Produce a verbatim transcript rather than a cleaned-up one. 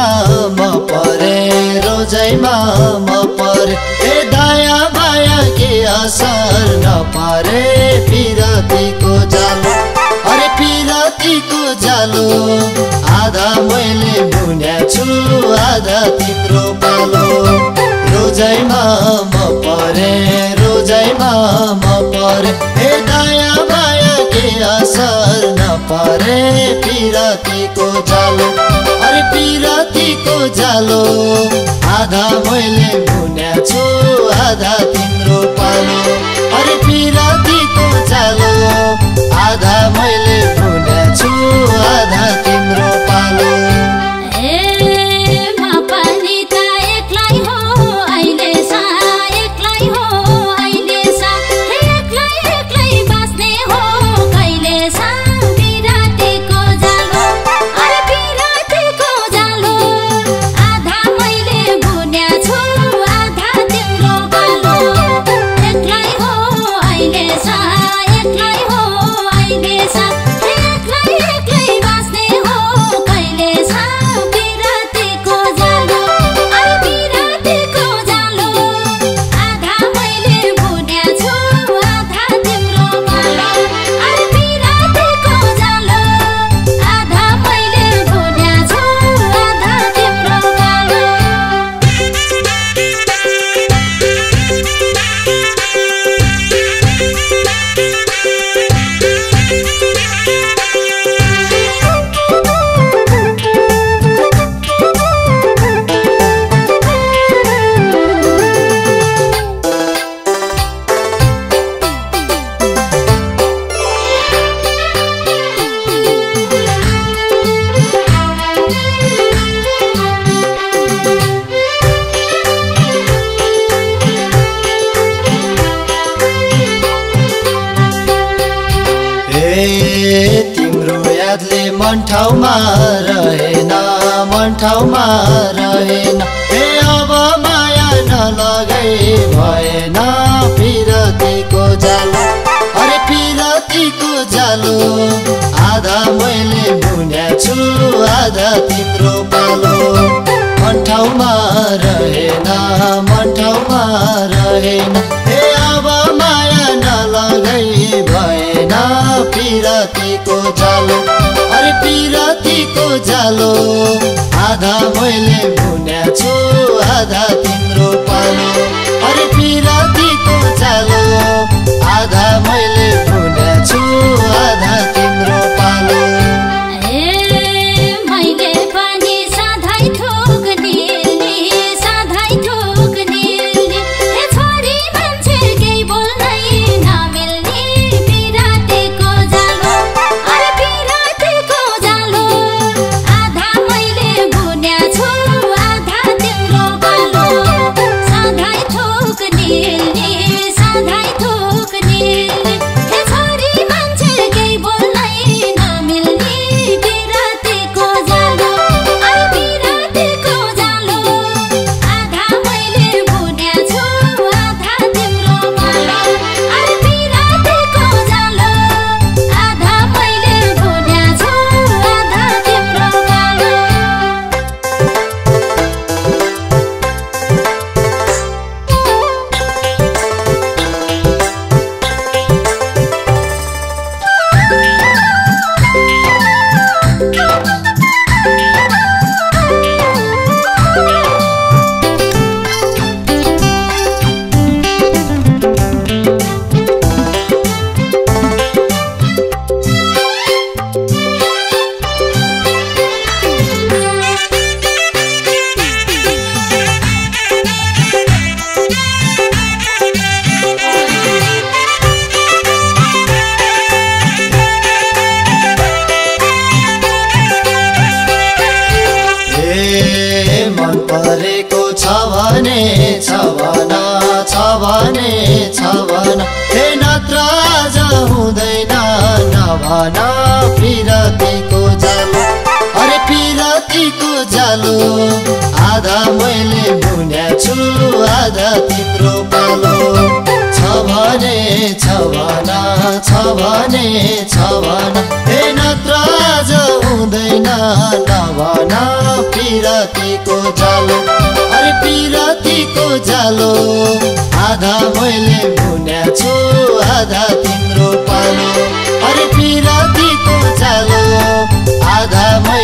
म परे रोजैमा म परे ए दया माया के असर नपरे पिरतीको जालो अरे पिरतीको जालो आधा मैले बुन्या छु आधा तिम्रो पालो रोजैमा म परे रोजैमा म परे ए दया माया के असर नपरे पिरतीको जालो अरे पिरतीको जालो आधा मैले बुन्या छु आधा तिम्रो पालो अरे पिरतीको जालो आधा मैले बुन्या छु आधा तिम्रो पालो तिम्रो यादले मन ठाउँमा रहेन मन ठाउँमा रहेन हे अब माया नलगाई भएन पिरतीको जालो अरे पिरतीको जालो आधा मैले बुन्या छु आधा तिम्रो पालो मन ठाउँमा रहेन मन ठाउँमा रहेन हे अब माया नलगाई भएन पिरतीको जालो अरे पिरतीको जालो आधा मैले बुन्या छु आधा तिम्रो पालो अरे पिरतीको जालो आधा मैले बुन्या छु आधा तिम्रो पालो छ भन छ भने छ भन हे नत्र आज हुँदैन नभन पिरतीको जालो अरे पिरतीको जालो आधा मैले बुन्या छु आधा तिम्रो पालो छ भने छ भन छ भने छ भन हे नत्र आज हुँदैन नभन पिरतीको जालो। अरे पिरतीको जालो आधा मैले बुन्या छु आधा तिम्रो पालो। अरे पिरतीको जालो आधा मैले